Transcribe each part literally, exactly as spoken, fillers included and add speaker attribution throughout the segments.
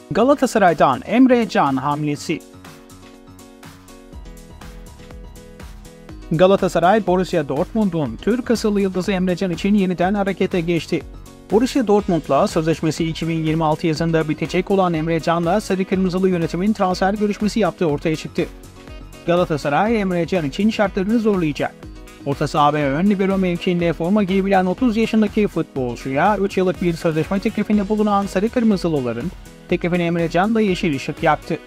Speaker 1: Galatasaray'dan Emre Can hamlesi. Galatasaray, Borussia Dortmund'un Türk asıllı yıldızı Emre Can için yeniden harekete geçti. Borussia Dortmund'la sözleşmesi iki bin yirmi altı yazında bitecek olan Emre Can'la Sarı Kırmızılı yönetimin transfer görüşmesi yaptığı ortaya çıktı. Galatasaray, Emre Can için şartlarını zorlayacak. Orta saha ve ön libero mevkiinde forma giyebilen otuz yaşındaki futbolcuya üç yıllık bir sözleşme teklifinde bulunan Sarı Kırmızılıların teklifine Emre Can da yeşil ışık yaktı.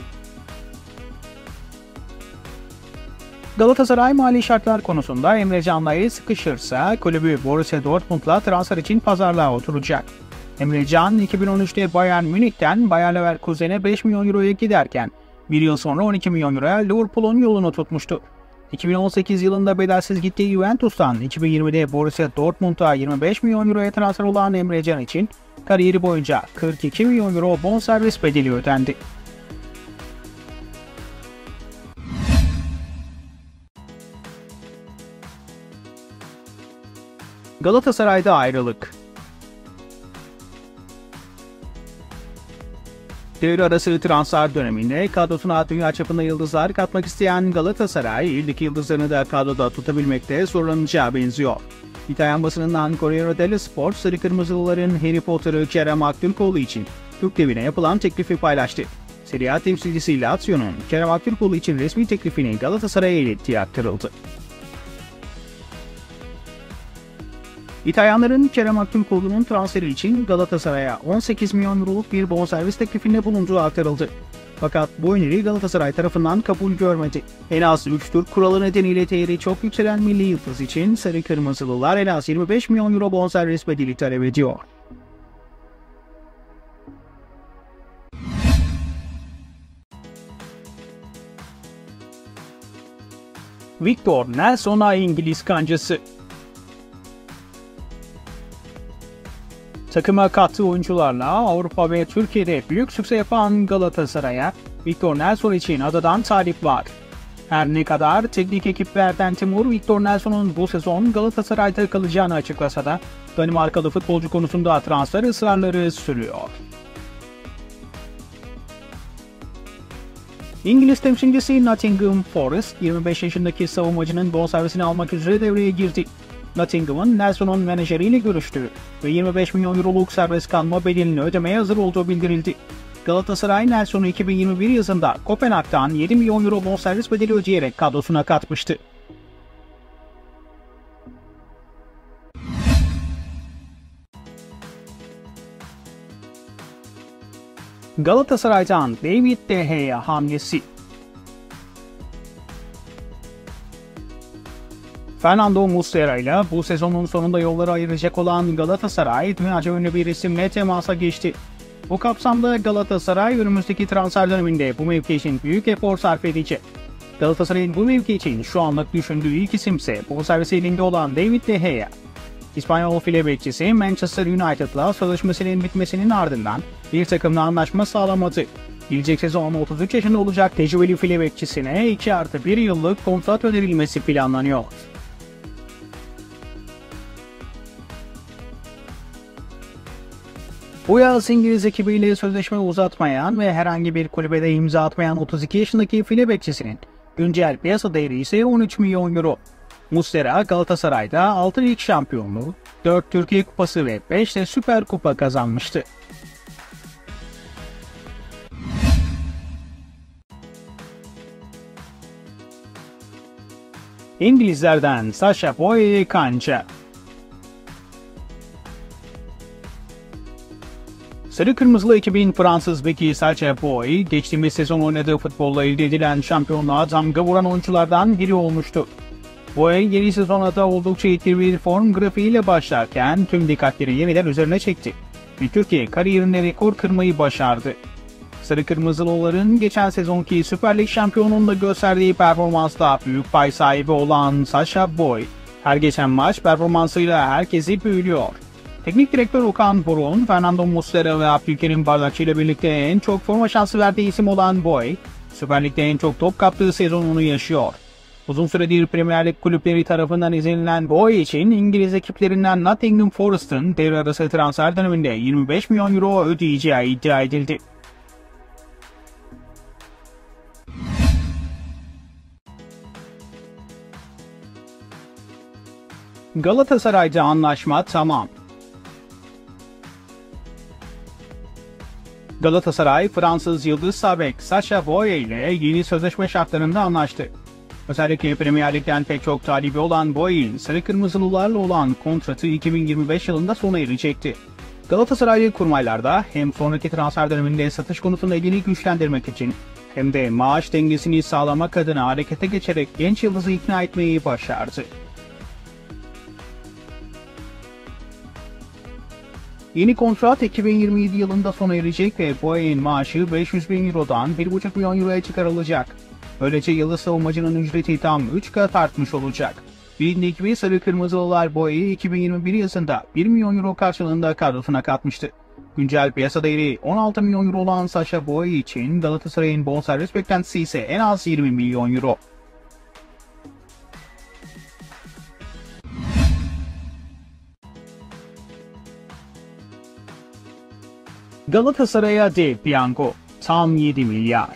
Speaker 1: Galatasaray mali şartlar konusunda Emre Can'la el sıkışırsa kulübü Borussia Dortmund'la transfer için pazarlığa oturacak. Emre Can iki bin on üçte Bayern Münih'ten Bayer Leverkusen'e beş milyon euroya giderken bir yıl sonra on iki milyon euroya Liverpool'un yolunu tutmuştu. iki bin on sekiz yılında bedelsiz gittiği Juventus'tan iki bin yirmide Borussia Dortmund'a yirmi beş milyon euroya transfer olan Emre Can için kariyeri boyunca kırk iki milyon euro bonservis bedeli ödendi. Galatasaray'da ayrılık. Devre arası transfer döneminde kadrosuna dünya çapında yıldızlar katmak isteyen Galatasaray, ildeki yıldızlarını da kadroda tutabilmekte zorlanacağı benziyor. İtalyan basınından Corriere dello Sport, Sarı Kırmızılıların Harry Potter'ı Kerem Aktürkoğlu için Türk devine yapılan teklifi paylaştı. Serie A temsilcisi Lazio'nun Kerem Aktürkoğlu için resmi teklifini Galatasaray'a ilettiği aktarıldı. İtalyanların Kerem Aktürkoğlu'nun transferi için Galatasaray'a on sekiz milyon euroluk bir bonservis teklifinde bulunduğu aktarıldı. Fakat bu öneri Galatasaray tarafından kabul görmedi. En az üç tur kuralı nedeniyle değeri çok yükselen milli yıldız için Sarı Kırmızılılar en az yirmi beş milyon euro bonservis bedeli talep ediyor. Victor Nelson'a İngiliz kancası. Takıma kattığı oyuncularla Avrupa ve Türkiye'de büyük sükse yapan Galatasaray'a Victor Nelson için adadan talip var. Her ne kadar teknik ekiplerden Timur Victor Nelson'un bu sezon Galatasaray'da kalacağını açıklasa da Danimarkalı futbolcu konusunda transfer ısrarları sürüyor. İngiliz temsilcisi Nottingham Forest, yirmi beş yaşındaki savunmacının bonservisini almak üzere devreye girdi. Nottingham'ın Nelson'un menajeriyle görüştüğü ve yirmi beş milyon euroluk serbest kalma bedelini ödemeye hazır olduğu bildirildi. Galatasaray, Nelson'u iki bin yirmi bir yazında Kopenhag'dan yedi milyon euro bonservis bedeli ödeyerek kadrosuna katmıştı. Galatasaray'dan David De Gea hamlesi. Fernando Muslera ile bu sezonun sonunda yolları ayıracak olan Galatasaray, dünyaca ünlü bir isimle temasa geçti. Bu kapsamda Galatasaray önümüzdeki transfer döneminde bu mevki için büyük efor sarf edecek. Galatasaray'ın bu mevki için şu anlık düşündüğü ilk isimse bonservisi elinde olan David De Gea. İspanyol file bekçisi Manchester United'la sözleşmesinin bitmesinin ardından bir takımla anlaşma sağlamadı. Gelecek sezon otuz üç yaşında olacak tecrübeli file bekçisine iki artı bir yıllık kontrat önerilmesi planlanıyor. Bu yaz İngiliz ekibiyle sözleşme uzatmayan ve herhangi bir kulübede imza atmayan otuz iki yaşındaki file bekçisinin güncel piyasa değeri ise on üç milyon euro. Muslera, Galatasaray'da altı lig şampiyonluğu, dört Türkiye Kupası ve beş de Süper Kupa kazanmıştı. İngilizlerden Sacha Boey kanca. Sarı Kırmızılı ekibin Fransız beki Sacha Boey, geçtiğimiz sezon oynadığı futbolla elde edilen şampiyonluğa damga vuran oyunculardan biri olmuştu. Boey, yeni sezona da oldukça etkili bir form grafiğiyle başlarken tüm dikkatleri yeniden üzerine çekti ve Türkiye kariyerinde rekor kırmayı başardı. Sarı Kırmızılıların geçen sezonki Süper Lig şampiyonluğunda gösterdiği performansla büyük pay sahibi olan Sacha Boey, her geçen maç performansıyla herkesi büyülüyor. Teknik direktör Okan Buruk'un Fernando Muslera ve Abdülkerim Bardakçı ile birlikte en çok forma şansı verdiği isim olan Boey, Süper Lig'de en çok top kaptığı sezonunu yaşıyor. Uzun süredir Premier Lig kulüpleri tarafından izlenilen Boey için İngiliz ekiplerinden Nottingham Forest'ın devre arası transfer döneminde yirmi beş milyon euro ödeyeceği iddia edildi. Galatasaray'da anlaşma tamam. Galatasaray, Fransız yıldız sağ bek Sacha Boey ile yeni sözleşme şartlarında anlaştı. Özellikle Premier Lig'den pek çok talibi olan Boey'in sarı kırmızılılarla olan kontratı iki bin yirmi beş yılında sona erecekti. Galatasaraylı kurmaylarda hem sonraki transfer döneminde satış konusunda elini güçlendirmek için hem de maaş dengesini sağlamak adına harekete geçerek genç yıldızı ikna etmeyi başardı. Yeni kontrat iki bin yirmi yedi yılında sona erecek ve Boey'in maaşı beş yüz bin Euro'dan bir buçuk milyon Euro'ya çıkarılacak. Böylece yıldız savunmacının ücreti tam üç kat artmış olacak. Bilindiği gibi sarı kırmızılılar Boey'i iki bin yirmi bir yazında bir milyon Euro karşılığında kadrosuna katmıştı. Güncel piyasa değeri on altı milyon Euro olan Sacha Boey için Galatasaray'ın bonservis beklentisi ise en az yirmi milyon Euro. Galatasaray'a dev piyango tam yedi milyar.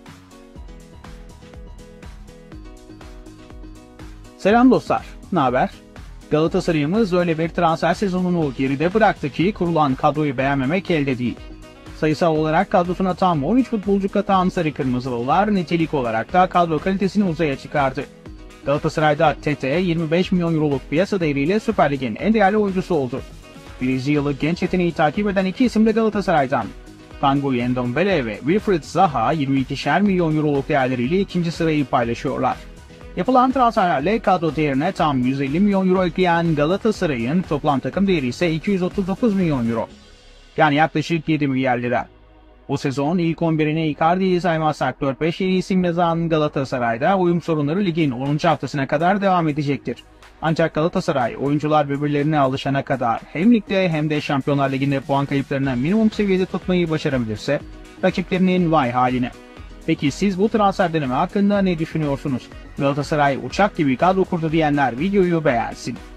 Speaker 1: Selam dostlar, ne haber? Galatasaray'ımız öyle bir transfer sezonunu geride bıraktı ki kurulan kadroyu beğenmemek elde değil. Sayısal olarak kadrosuna tam on üç futbolcu katan sarı kırmızılılar nitelik olarak da kadro kalitesini uzaya çıkardı. Galatasaray'da Tete yirmi beş milyon euroluk piyasa değeriyle Süper Lig'in en değerli oyuncusu oldu. Brezilyalı genç yeteneği takip eden iki isim de Galatasaray'dan. Tanguy Ndombele ve Wilfried Zaha yirmi ikişer milyon euroluk değerleriyle ikinci sırayı paylaşıyorlar. Yapılan transferlerle kadro değerine tam yüz elli milyon euro ekleyen Galatasaray'ın toplam takım değeri ise iki yüz otuz dokuz milyon euro. Yani yaklaşık yedi milyar lira. Bu sezon ilk on birine Icardi'yi saymazsak dört beş yeni isim yazan Galatasaray'da uyum sorunları ligin onuncu haftasına kadar devam edecektir. Ancak Galatasaray oyuncular birbirlerine alışana kadar hem ligde hem de Şampiyonlar Ligi'nde puan kayıplarını minimum seviyede tutmayı başarabilirse rakiplerinin vay haline. Peki siz bu transfer dönemi hakkında ne düşünüyorsunuz? Galatasaray uçak gibi kadro kurdu diyenler videoyu beğensin.